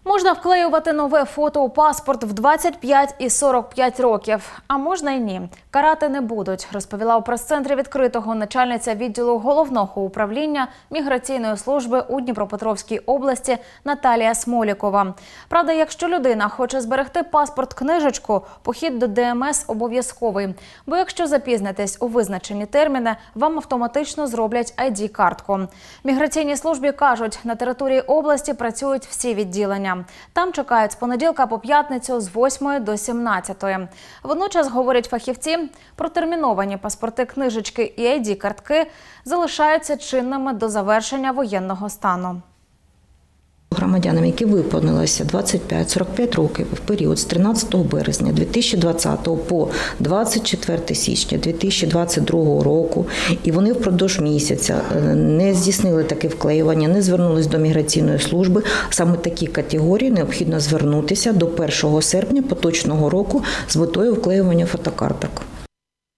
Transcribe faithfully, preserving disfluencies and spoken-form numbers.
Можна вклеювати нове фото у паспорт в двадцять п'ять і сорок п'ять років, а можна й ні. Карати не будуть, розповіла у прес-центрі відкритого начальниця відділу Головного управління міграційної служби у Дніпропетровській області Наталія Смолікова. Правда, якщо людина хоче зберегти паспорт-книжечку, похід до Де Ем Ес обов'язковий. Бо якщо запізнитесь у визначені терміни, вам автоматично зроблять ай ді-картку. Міграційній службі кажуть, на території області працюють всі відділення. Там чекають з понеділка по п'ятницю з восьмої до сімнадцятої. Водночас, говорять фахівці, протерміновані паспорти, книжечки і ай ді-картки залишаються чинними до завершення воєнного стану. Громадянам, які виповнилося двадцять п'ять - сорок п'ять років в період з тринадцятого березня дві тисячі двадцятого по двадцять четверте січня дві тисячі двадцять другого року, і вони впродовж місяця не здійснили таке вклеювання, не звернулись до міграційної служби, саме такі категорії необхідно звернутися до першого серпня поточного року з метою вклеювання фотокарток.